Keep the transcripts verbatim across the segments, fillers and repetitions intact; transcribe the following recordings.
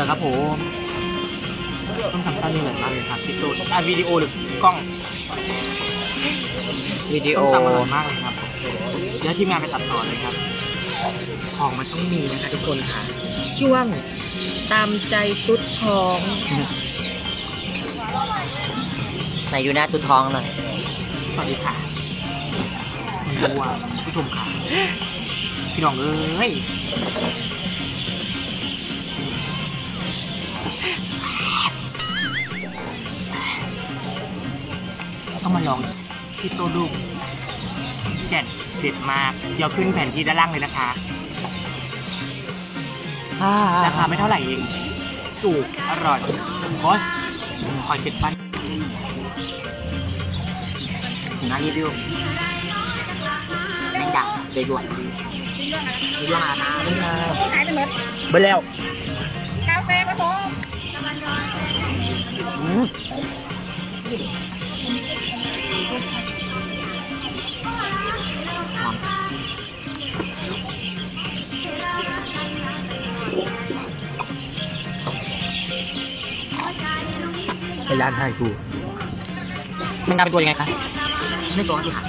ครับผมต้องทำตั้งนี่เหมือนมากเลยครับพี่ตูนอ่ะวิดีโอหรือกล้องวิดีโอต้องทำอร่อยมากเลยครับเดี๋ยวทีมงานไปตัดต่อเลยครับของมันต้องมีนะคะทุกคนค่ะช่วงตามใจตุ๊ดท้องไหนดูหน้าตุ๊ดท้องหน่อยสวัสดีค่ะดูว่าผู้ชมค่ะพี่น้องเอ้ยต้องมาลองที่โตดูแจ่เด็ดมากเดี๋ยวขึ้นแผนที่ด้านล่างเลยนะคะราคาไม่เท่าไหร่เองถูกอร่อยโอ้ยคอยเช็ดฟันน่ารีวิวแมงดาเดือดด่วนมีเรื่องอะไรนะขายไปหมดเบอร์แล้วกาแฟผสมเป็นร้านไฮทูแมงดาเป็นตัวยังไงคะไม่ตัวสิค่ะ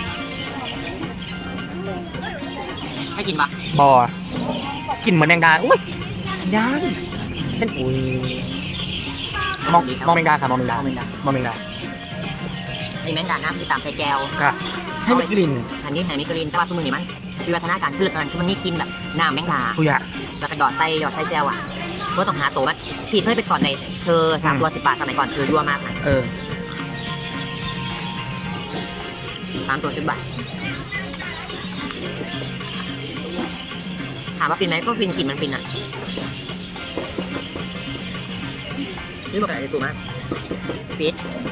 ให้กินปะบอกินเหมือนแมงดาอุ้ยยังฉันอุ้ยมองมองแมงดาค่ะมองแมงดามองแมงดามองแมงดาไอ้แมงดาน้ำคือตามใส่แก้วค่ะให้มันกลิ่นอันนี้ไหนมีกลิ่นแต่ว่าทุกมือนี่มันวิวัฒนาการพืชมันคือมันนี่กินแบบน้ำแมงดาคุยอะแล้วก็หยอดไส้หยอดไส้แก้วอ่ะว่าต้องหาตัวมันพี่เคยไปสอนในเธอสามตัวสิบบาทสมัยก่อนคือยั่วมากเออสามตัวสิบบาทถามว่าฟินไหมก็ฟินกลิ่นมันฟินอ่ะนี่บอกอะไรตัวมากฟิต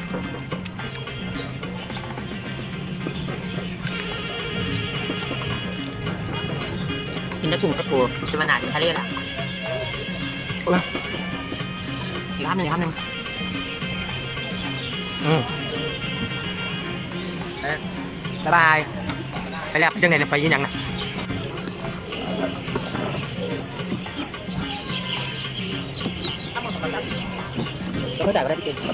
กินได้ถุงกระปูจะมาหนาถึงทะเลละอีกคำหนึ่งอีกคำหนึ่งอืมบ๊ายบายไปแล้วยังไงจะไปยังไงไม่ได้ก็ได้พี่เก่ง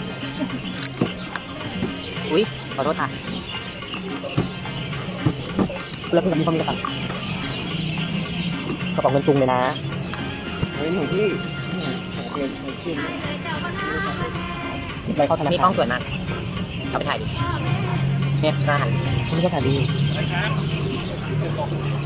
อุ้ยขอโทษค่ะแล้วเพื่อนมีความมีกระเป๋ากระเป๋าเงินตุงเลยนะเฮ้ยหนูพี่ไปเข้าธนาคารนี่กล้องสวยมากเอาไปถ่ายดิเนี่ยร้านอาหารนี่ก็ถ่ายดี